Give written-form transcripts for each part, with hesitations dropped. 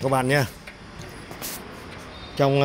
Các bạn nhé, trong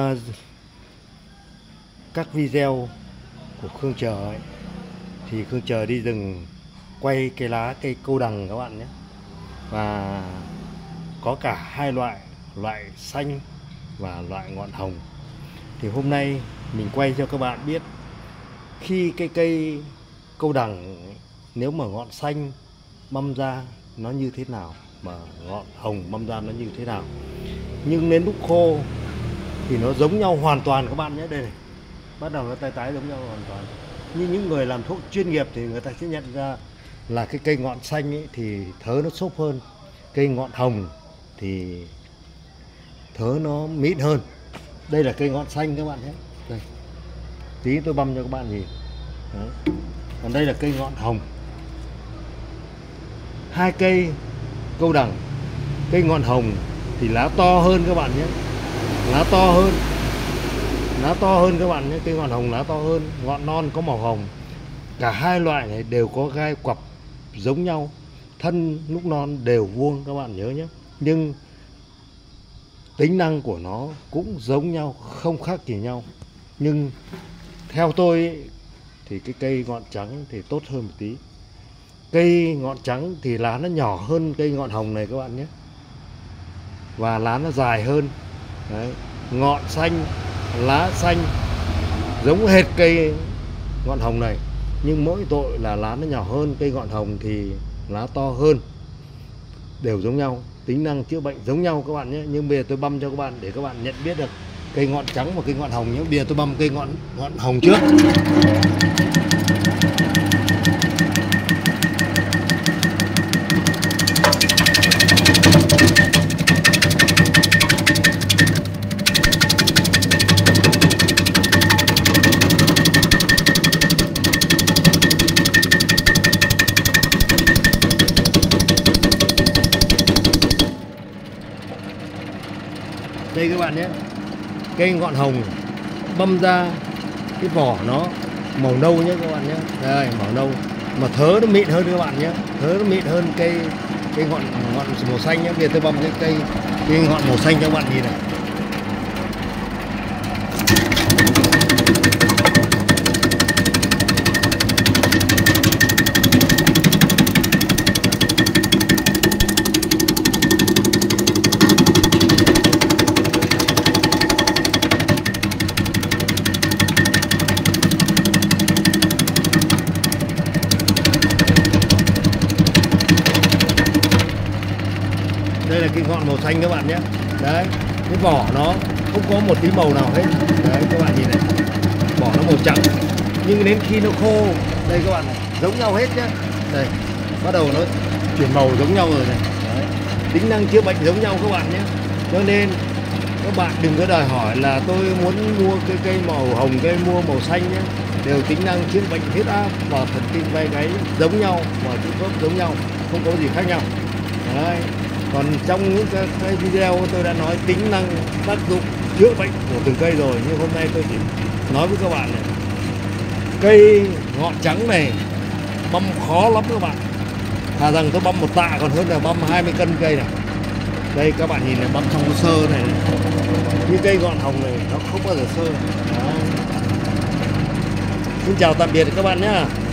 các video của Khương Chờ ấy, thì Khương Chờ đi rừng quay cái lá cây câu đằng các bạn nhé. Và có cả hai loại xanh và loại ngọn hồng. Thì hôm nay mình quay cho các bạn biết khi cái cây câu đằng nếu mà ngọn xanh mâm ra nó như thế nào, mà ngọn hồng mâm ra nó như thế nào. Nhưng đến lúc khô thì nó giống nhau hoàn toàn các bạn nhé. Đây này, bắt đầu nó tái giống nhau hoàn toàn. Như những người làm thuốc chuyên nghiệp thì người ta sẽ nhận ra là cái cây ngọn xanh ấy thì thớ nó xốp hơn, cây ngọn hồng thì thớ nó mịn hơn. Đây là cây ngọn xanh các bạn nhé. Đây, tí tôi băm cho các bạn nhìn. Đấy. Còn đây là cây ngọn hồng. Hai cây câu đằng, cây ngọn hồng thì lá to hơn các bạn nhé, lá to hơn các bạn nhé. Cây ngọn hồng lá to hơn, ngọn non có màu hồng. Cả hai loại này đều có gai quặp giống nhau, thân lúc non đều vuông các bạn nhớ nhé. Nhưng tính năng của nó cũng giống nhau, không khác gì nhau. Nhưng theo tôi ấy, thì cái cây ngọn trắng thì tốt hơn một tí. Cây ngọn trắng thì lá nó nhỏ hơn cây ngọn hồng này các bạn nhé, và lá nó dài hơn. Đấy. Ngọn xanh, lá xanh giống hệt cây ngọn hồng này, nhưng mỗi tội là lá nó nhỏ hơn. Cây ngọn hồng thì lá to hơn. Đều giống nhau, tính năng chữa bệnh giống nhau các bạn nhé. Nhưng bây giờ tôi băm cho các bạn để các bạn nhận biết được cây ngọn trắng và cây ngọn hồng nhé. Bây giờ tôi băm cây ngọn hồng trước. Đây các bạn nhé, cây ngọn hồng băm ra cái vỏ nó màu nâu nhé các bạn nhé. Đây, màu nâu mà thớ nó mịn hơn các bạn nhé, thớ nó mịn hơn cây ngọn màu xanh nhé. Bây giờ tôi băm cái ngọn màu xanh cho các bạn nhìn này. Đây là cái ngọn màu xanh các bạn nhé. Đấy, cái vỏ nó không có một tí màu nào hết. Đấy các bạn nhìn này, vỏ nó màu trắng. Nhưng đến khi nó khô, đây các bạn này, giống nhau hết nhé. Đây, bắt đầu nó chuyển màu giống nhau rồi này. Đấy. Tính năng chữa bệnh giống nhau các bạn nhé. Cho nên các bạn đừng có đòi hỏi là tôi muốn mua cái cây màu hồng, cây mua màu xanh nhé. Đều tính năng chữa bệnh huyết áp và thần kinh vai gáy giống nhau, và chữa khớp giống nhau, không có gì khác nhau. Đấy. Còn trong những cái video tôi đã nói tính năng tác dụng chữa bệnh của từng cây rồi, nhưng hôm nay tôi chỉ nói với các bạn này, cây ngọn trắng này băm khó lắm các bạn. Thà rằng tôi băm một tạ còn hơn là băm 20 cân cây này. Đây các bạn nhìn này, băm trong sơ này, như cây ngọn hồng này nó không bao giờ sơ. Đó. Xin chào tạm biệt các bạn nhé.